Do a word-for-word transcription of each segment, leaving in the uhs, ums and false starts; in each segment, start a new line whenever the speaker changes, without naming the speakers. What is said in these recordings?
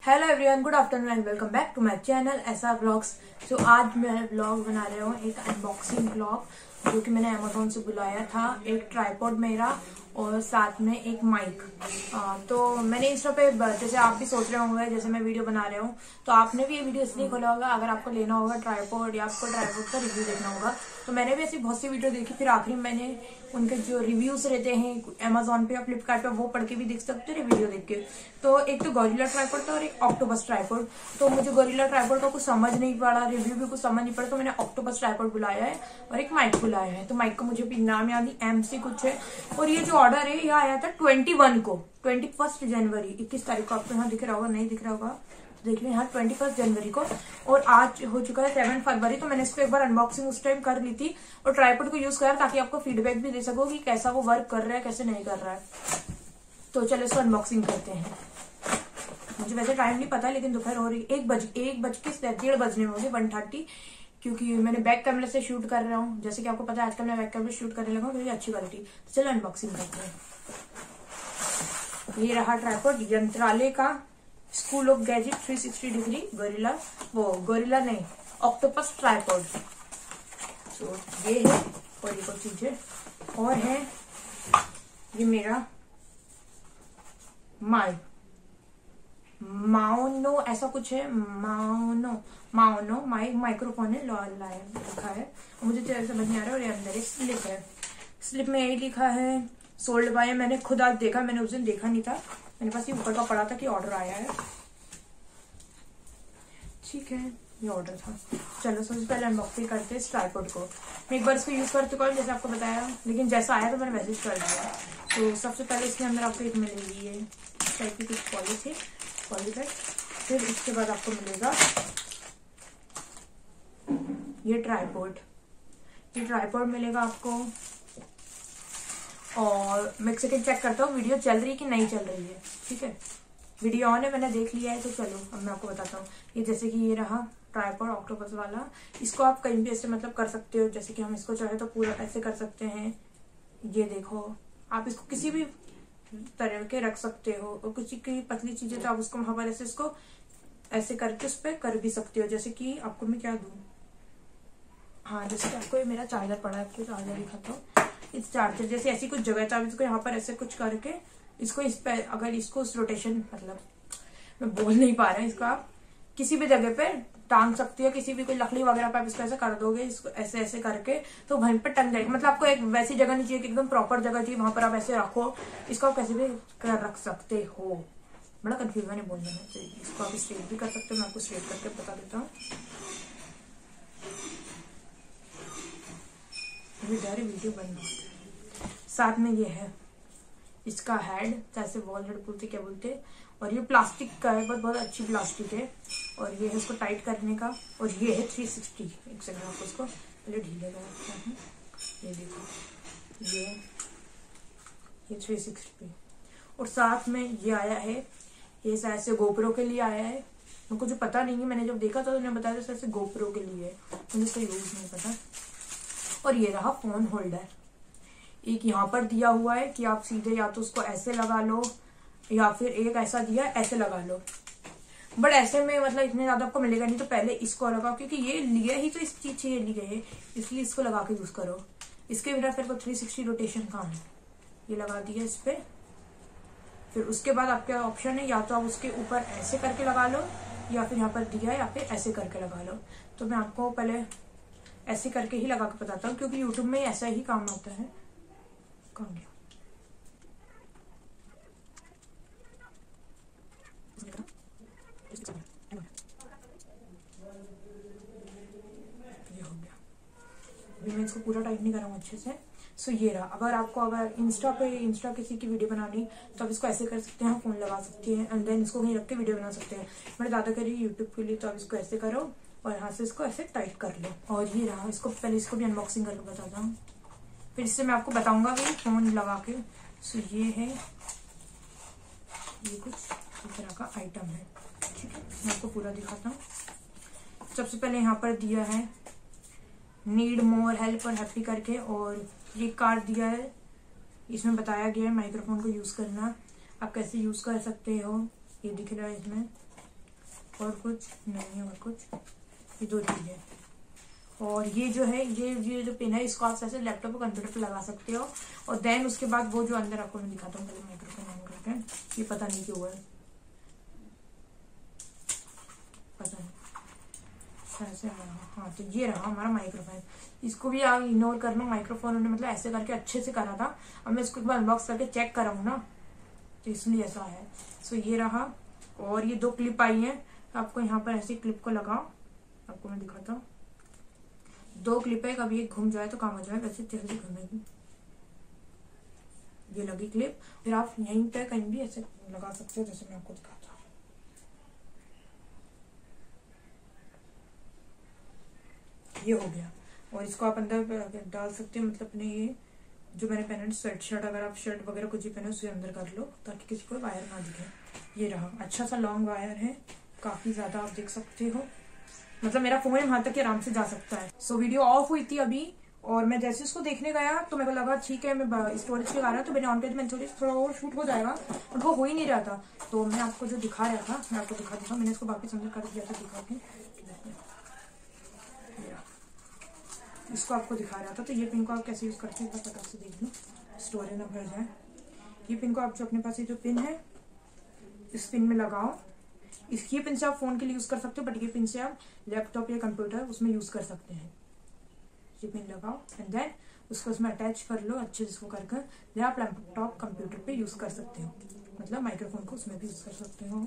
Hello everyone, good afternoon and welcome back to my channel S R blogs. तो आज मैं blog बना रहा हूँ, एक अनबॉक्सिंग ब्लॉग जो कि मैंने अमेजोन से बुलाया था। एक ट्राइपॉड मेरा और साथ में एक माइक। आ, तो मैंने इंस्टा पे, जैसे आप भी सोच रहे होंगे जैसे मैं वीडियो बना रहे हूँ, तो आपने भी ये वीडियो इसलिए खोला होगा अगर आपको लेना होगा ट्राइपॉड या आपको ट्राइपॉड का रिव्यू देखना होगा। तो मैंने भी ऐसी बहुत सी वीडियो देखी, फिर आखिरी मैंने उनके जो रिव्यूज रहते हैं अमेजोन पे या फ्लिपकार्ट पे वो पढ़ के भी देख सकते हो वीडियो देख के। तो एक तो गोरिल्ला ट्राइपॉड था और एक ऑक्टोपस ट्राइपॉड। तो मुझे गोरिल्ला ट्राइपॉड का कुछ समझ नहीं पड़ा, रिव्यू भी कुछ समझ नहीं पड़ा, तो मैंने ऑक्टोपस ट्राइपॉड बुलाया है और एक माइक बुलाया है। तो माइक का मुझे भी नाम याद नहीं, एम सी कुछ है। और ये जो ऑर्डर है यह आया था ट्वेंटी वन को, ट्वेंटी फर्स्ट जनवरी इक्कीस तारीख को। आपको यहाँ दिख रहा होगा, नहीं दिख रहा होगा देख लें, यहाँ ट्वेंटी फर्स्ट जनवरी को। और आज हो चुका है सेवन फरवरी। तो मैंने इसको एक बार अनबॉक्सिंग उस टाइम कर ली थी और ट्राइपॉड को यूज करा ताकि आपको फीडबैक भी दे सको कि कैसा वो वर्क कर रहा है कैसे नहीं कर रहा है। तो चलो इसको अनबॉक्सिंग करते हैं। मुझे वैसे टाइम नहीं पता, लेकिन दोपहर हो रही, एक बज एक बज के डेढ़ बजने में होगी, वन थर्टी, क्योंकि मैंने बैक कैमरे से शूट कर रहा हूँ। जैसे कि आपको पता है आजकल मैं बैक कैमरे शूट करने लगा हूँ, क्योंकि अच्छी क्वालिटी। तो चलो अनबॉक्सिंग करते हैं। ये रहा ट्राइपॉड यंत्रालय का school of gadget three sixty degree gorilla, वो गोरिल्ला नहीं ऑक्टोपस ट्राइपॉड। तो ये है और ये कुछ चीजें और है। ये मेरा माइक माओनो ऐसा कुछ है, माओनो माओनो माइक माइक्रोफोन है, लाया लिखा है। मुझे तो ऐसा समझ नहीं आ रहा है। और ये अंदर एक स्लिप है, स्लिप में यही लिखा है सोल्ड बाय। मैंने खुद आज देखा, मैंने उस दिन देखा नहीं था, मेरे पास ये ऊपर का पड़ा था कि ऑर्डर आया है। ठीक है, ये ऑर्डर था। चलो सबसे पहले अनबॉक्सिंग करते हैं इस ट्राइपॉड को। मैं एक बार इसको यूज कर चुका हूँ जैसे आपको बताया, लेकिन जैसा आया तो मैंने मैसेज कर दिया। तो सबसे पहले इसके अंदर आपको एक मिलेगी ये टाइप की कुछ पॉली थी पॉलीबैग। फिर इसके बाद आपको मिलेगा ये ट्राइपॉड, ये ट्राइपॉड मिलेगा आपको। और मैं एक सेकेंड चेक करता हूँ वीडियो चल रही है कि नहीं चल रही है। ठीक है, वीडियो ऑन है, मैंने देख लिया है। तो चलो अब मैं आपको बताता हूँ। ये जैसे कि ये रहा ट्राइपॉड ऑक्टोपस वाला। इसको आप कहीं भी ऐसे मतलब कर सकते हो, जैसे कि हम इसको चाहे तो पूरा ऐसे कर सकते हैं। ये देखो, आप इसको किसी भी तरह के रख सकते हो, और किसी की पतली चीजें तो आप उसको वहां पर ऐसे इसको ऐसे करके उस पर कर भी सकते हो। जैसे कि आपको मैं क्या दूं, हाँ जैसे कि आपको ये मेरा चार्जर पड़ा है, आपको चार्जर दिखाता हूँ। इस चार्जर जैसे ऐसी कुछ जगह था, आप इसको यहाँ पर ऐसे कुछ करके इसको इस पे, अगर इसको इस रोटेशन, मतलब मैं बोल नहीं पा रहा हूँ, इसको आप किसी भी जगह पे टांग सकती हो। किसी भी कोई लकड़ी वगैरह पे आप इसको ऐसे कर दोगे, इसको ऐसे ऐसे करके तो वहीं पे टंग जाएगी। मतलब आपको एक वैसी जगह नहीं चाहिए कि एकदम प्रॉपर जगह चाहिए, वहां पर आप ऐसे रखो। इसको आप कैसे भी कर रख सकते हो। बड़ा कंफ्यूजन है बोलने में। तो इसको आप स्ट्रेट भी कर सकते हो, मैं आपको स्ट्रेट करके बता देता हूँ। वीडियो बन साथ में ये है इसका हेड, जैसे वॉल हेड बोलते क्या बोलते। और ये प्लास्टिक का है, बहुत बहुत अच्छी प्लास्टिक है। और ये है इसको टाइट करने का। और ये है थ्री सिक्सटी। एक सेकंड आपको इसको पहले ढीले लगाता हूँ। ये देखो, ये ये थ्री सिक्सटी। और साथ में ये आया है, ये शायद से गोप्रो के लिए आया है। मुझे जो पता नहीं है, मैंने जब देखा था तो उन्होंने बताया था शायद से गोप्रो के लिए है, मुझे इसका यूज नहीं पता। और ये रहा फोन होल्डर। एक यहाँ पर दिया हुआ है कि आप सीधे या तो उसको ऐसे लगा लो, या फिर एक ऐसा दिया ऐसे लगा लो। बट ऐसे में मतलब इतने ज्यादा आपको मिलेगा नहीं, तो पहले इसको लगाओ, क्योंकि ये लिया ही तो इस चीज से ये ली गई है, इसलिए इसको लगा के यूज करो। इसके बिना फिर को थ्री सिक्सटी रोटेशन कहाँ है, ये लगा दिया इस पे। फिर उसके बाद आपके ऑप्शन है, या तो आप उसके ऊपर ऐसे करके लगा लो, या फिर यहाँ पर दिया है या फिर ऐसे करके लगा लो। तो मैं आपको पहले ऐसे करके ही लगा के बताता हूँ, क्योंकि यूट्यूब में ऐसा ही काम होता है। कौन गया? ये हो गया। अभी मैं इसको पूरा टाइट नहीं कर रहा हूँ अच्छे से। सो ये रहा। अगर आपको अगर इंस्टा पे इंस्टा किसी की वीडियो बनानी तो आप इसको ऐसे कर सकते हैं, फोन लगा सकते हैं एंड देन इसको कहीं रख के वीडियो बना सकते हैं। मेरे दादा कह रही है यूट्यूब के लिए, तो आप इसको ऐसे करो और यहाँ से इसको ऐसे टाइट कर लो। और ये रहा। इसको पहले इसको भी अनबॉक्सिंग करके बताता हूँ, फिर इससे मैं आपको बताऊंगा कि फोन लगा के। सो ये है, ये कुछ इस तरह का आइटम है। ठीक है, मैं आपको पूरा दिखाता हूँ। सबसे पहले यहाँ पर दिया है नीड मोर हेल्प और हैप्पी करके, और ये कार्ड दिया है, इसमें बताया गया है माइक्रोफोन को यूज करना, आप कैसे यूज कर सकते हो। ये दिख रहा है इसमें, और कुछ नहीं है, और कुछ ये दो चीजें। और ये जो है ये ये जो पिन है इसको आप ऐसे लैपटॉप और कंप्यूटर पे लगा सकते हो। और देन उसके बाद वो जो अंदर आपको मैं दिखाता हूँ, पहले माइक्रोफोन ऑन करके, ये पता नहीं क्यों है, पता नहीं ऐसे। हाँ तो ये रहा हमारा माइक्रोफोन। इसको भी आप इग्नोर करना, माइक्रोफोन ने मतलब ऐसे करके अच्छे से करा था। अब मैं इसको एक बार अनबॉक्स करके चेक कराऊँ ना, तो इसलिए ऐसा है। सो ये रहा। और ये दो क्लिप आई है, आपको यहाँ पर ऐसी क्लिप को लगाओ, आपको मैं दिखाता हूँ। दो क्लिप है, कभी एक घूम जाए तो काम हो जाए, वैसे जल्दी घूमेगी। ये लगी क्लिप, फिर आप यहीं पे कहीं भी ऐसे लगा सकते हो, जैसे मैं आपको दिखाता हूँ। ये हो गया। और इसको आप अंदर डाल सकते हो, मतलब अपने ये जो मैंने पहना स्वेट शर्ट, अगर आप शर्ट वगैरह कुछ भी पहने उसे अंदर कर लो, ताकि किसी को वायर ना दिखे। ये रहा, अच्छा सा लॉन्ग वायर है, काफी ज्यादा, आप देख सकते हो। मतलब मेरा फोन वहां तक आराम से जा सकता है। सो so, वीडियो ऑफ हुई थी अभी, और मैं जैसे उसको देखने गया तो मेरे को लगा ठीक है, मैं स्टोरेज के कारण तो मैंने ऑन कर, मैंने थोड़ा और शूट हो जाएगा, और वो हो ही नहीं रहा था। तो मैं आपको जो दिखा रहा था मैं आपको दिखा देता हूँ। मैंने इसको वापिस अंदर कर दिया था, दिखा के इसको आपको दिखा रहा था। तो ये पिन को आप कैसे यूज करते हैं फटाफट से देख लो, स्टोरेज ना भर जाए। ये पिन को आप जो अपने पास ये जो पिन है इस पिन में लगाओ। इस ये पिन से आप फोन के लिए यूज कर सकते हो, बट ये पिन से आप लैपटॉप या कंप्यूटर उसमें यूज कर सकते हैं। ये पिन लगाओ एंड देन उसको उसमें अटैच कर लो अच्छे से, इसको करके देन आप लैपटॉप कंप्यूटर पे यूज कर सकते हो, मतलब माइक्रोफोन को उसमें भी यूज कर सकते हो।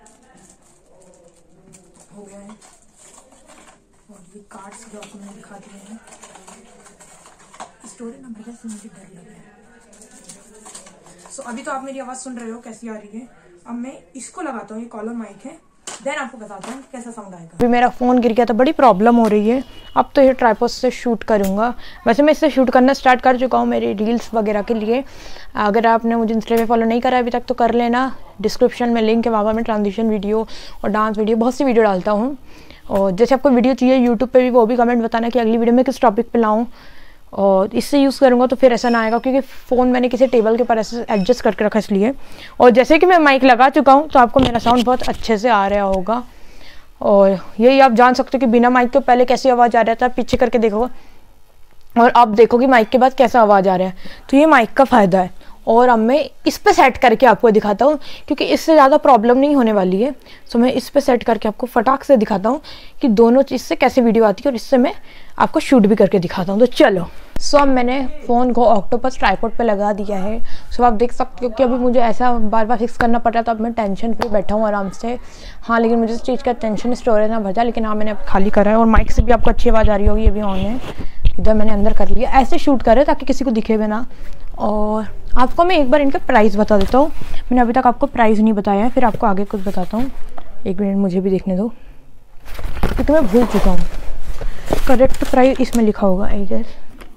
हो गया है। और ये कार्ड्स जो आपको मैंने दिखा दिए हैं, स्टोरेज नंबर जैसे मुझे डर लग रहा है। सो so, अभी तो आप मेरी आवाज सुन रहे हो कैसी आ रही है। अब मैं इसको लगाता हूँ, ये कॉलर माइक है, देन आपको बताता हूँ कैसा साउंड आएगा। अभी मेरा फोन गिर गया था, बड़ी प्रॉब्लम हो रही है। अब तो ये ट्राइपॉड से शूट करूंगा। वैसे मैं इससे शूट करना स्टार्ट कर चुका हूँ मेरी रील्स वगैरह के लिए। अगर आपने मुझे इंस्टा पे फॉलो नहीं करा अभी तक तो कर लेना, डिस्क्रिप्शन में लिंक है, वहाँ पर मैं ट्रांजिशन वीडियो और डांस वीडियो बहुत सी वीडियो डालता हूँ। और जैसे आपको वीडियो चाहिए यूट्यूब पे भी, वो भी कमेंट बताना कि अगली वीडियो में किस टॉपिक पे लाऊं। और इससे यूज़ करूँगा तो फिर ऐसा ना आएगा, क्योंकि फ़ोन मैंने किसी टेबल के ऊपर ऐसे एडजस्ट करके रखा इसलिए। और जैसे कि मैं माइक लगा चुका हूँ तो आपको मेरा साउंड बहुत अच्छे से आ रहा होगा। और यही आप जान सकते हो कि बिना माइक के पहले कैसी आवाज़ आ रहा था, पीछे करके देखो और आप देखो कि माइक के बाद कैसा आवाज़ आ रहा है। तो ये माइक का फ़ायदा है। और अब मैं इस पे सेट करके आपको दिखाता हूँ, क्योंकि इससे ज़्यादा प्रॉब्लम नहीं होने वाली है। सो मैं इस पे सेट करके आपको फटाक से दिखाता हूँ कि दोनों चीज़ से कैसे वीडियो आती है, और इससे मैं आपको शूट भी करके दिखाता हूँ। तो चलो। सो अब मैंने फ़ोन को ऑक्टोपस ट्राइपॉड पे लगा दिया है। सो आप देख सकते हो कि अभी मुझे ऐसा बार बार फिक्स करना पड़ रहा था। अब मैं टेंशन फ्री बैठा हूँ आराम से। हाँ, लेकिन मुझे इस चीज़ का टेंशन स्टोरेज ना भर जाए। लेकिन हाँ, मैंने अब खाली करा है, और माइक से भी आपको अच्छी आवाज़ आ रही होगी। ये भी ऑन है, इधर मैंने अंदर कर लिया। ऐसे शूट करे ताकि किसी को दिखे भी ना। और आपको मैं एक बार इनका प्राइस बता देता हूँ। मैंने अभी तक आपको प्राइस नहीं बताया है, फिर आपको आगे कुछ बताता हूँ। एक मिनट मुझे भी देखने दो, क्योंकि मैं भूल चुका हूँ। करेक्ट प्राइस इसमें लिखा होगा आई गेस।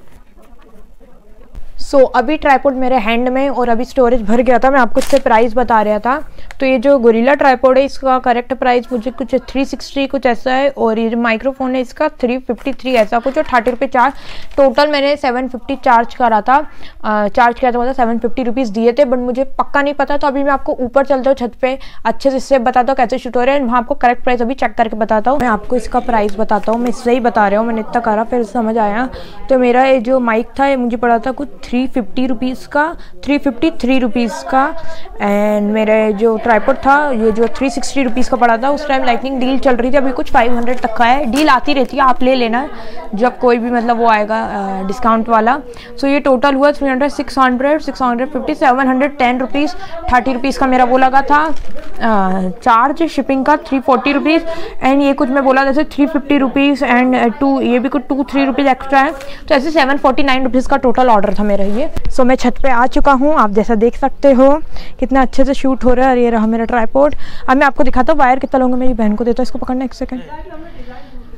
सो so, अभी ट्राइपॉड मेरे हैंड में और अभी स्टोरेज भर गया था। मैं आपको इससे प्राइस बता रहा था। तो ये जो गोरिल्ला ट्राइपॉड है इसका करेक्ट प्राइस मुझे कुछ थ्री सिक्सटी कुछ ऐसा है। और ये जो माइक्रोफोन है इसका थ्री फिफ्टी थ्री ऐसा कुछ, और थर्टी रुपये चार्ज। टोटल मैंने सेवन फिफ्टी चार्ज करा था। आ, चार्ज किया था, मतलब सेवन फिफ्टी रुपीज़ दिए थे, बट मुझे पक्का नहीं पता। तो अभी मैं आपको ऊपर चलता हूँ छत पे, अच्छे से इससे बताता हूँ कैसे शूट हो रहा है। वहाँ आपको करेक्ट प्राइस अभी चेक करके बताता हूँ। मैं आपको इसका प्राइस बताता हूँ, मैं इससे ही बता रहा हूँ। मैंने इतना करा फिर समझ आया। तो मेरा ये जो माइक था ये मुझे पड़ा था कुछ थ्री फिफ्टी रुपीज़ का, थ्री फिफ्टी थ्री रुपीज़ का। एंड मेरे जो ट्राइपॉड था ये जो थ्री सिक्सटी रुपीज़ का पड़ा था। उस टाइम लाइटनिंग डील चल रही थी, अभी कुछ फाइव हंड्रेड तक का है। डील आती रहती है, आप ले लेना जब कोई भी मतलब वो आएगा डिस्काउंट वाला। सो so, ये टोटल हुआ three hundred six hundred six hundred fifty seven hundred ten rupees. Thirty rupees का मेरा वो लगा था चार्ज शिपिंग का, थ्री फोर्टी रुपीज़। एंड ये कुछ मैं बोला जैसे three fifty rupees and two ये भी कुछ टू थ्री रुपीज़ एक्स्ट्रा है। तो ऐसे सेवन फोर्टी नाइन रुपीज़ का टोटल ऑर्डर था मेरा ये। सो so, मैं छत पे आ चुका हूँ, आप जैसा देख सकते हो कितना अच्छे से शूट हो रहा है। और ये रहा मेरा ट्राइपॉड। अब मैं आपको दिखाता हूँ वायर कितना लूँगा। मेरी बहन को देता हूँ, इसको पकड़ना एक सेकंड,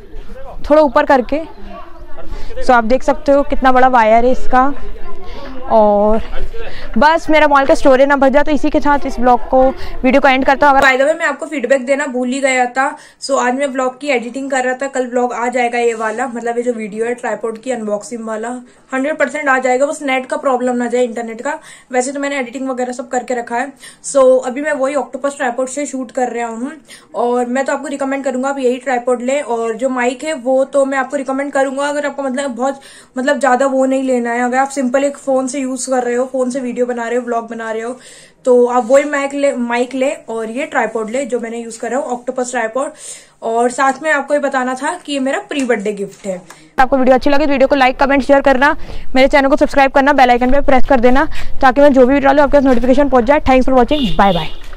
थोड़ा ऊपर करके। सो so, आप देख सकते हो कितना बड़ा वायर है इसका।
और बस मेरा मॉल का स्टोरेज ना भर जाए। तो इसी के साथ इस ब्लॉग को वीडियो को एंड करता हूँ।
बाय द वे मैं आपको फीडबैक देना भूल ही गया था। सो आज मैं ब्लॉग की एडिटिंग कर रहा था, कल ब्लॉग आ जाएगा ये वाला, मतलब ये जो वीडियो है ट्राइपॉड की अनबॉक्सिंग वाला हंड्रेड परसेंट आ जाएगा, बस नेट का प्रॉब्लम ना जाए, इंटरनेट का। वैसे तो मैंने एडिटिंग वगैरह सब करके रखा है। सो so, अभी मैं वही ऑक्टोपस ट्राइपॉड से शूट कर रहा हूँ और मैं तो आपको रिकमेंड करूंगा आप यही ट्राइपॉड ले। और जो माइक है वो तो मैं आपको रिकमेंड करूंगा अगर आपको मतलब बहुत मतलब ज्यादा वो नहीं लेना है, अगर आप सिंपल एक फोन से यूज कर रहे हो, फोन से वीडियो बना रहे हो, व्लॉग बना रहे हो, तो आप वही माइक ले माइक ले और ये ट्राइपॉड ले जो मैंने यूज कर रहा हूँ, ऑक्टोपस ट्राइपॉड। और साथ में आपको ये बताना था कि ये मेरा प्री बर्थडे गिफ्ट है।
आपको वीडियो अच्छी लगे तो वीडियो को लाइक कमेंट शेयर करना, मेरे चैनल को सब्सक्राइब करना, बेल आइकन पे प्रेस कर देना ताकि मैं जो भी वीडियो डालूं आपके पास नोटिफिकेशन पहुंच जाए। Thanks for watching, bye bye.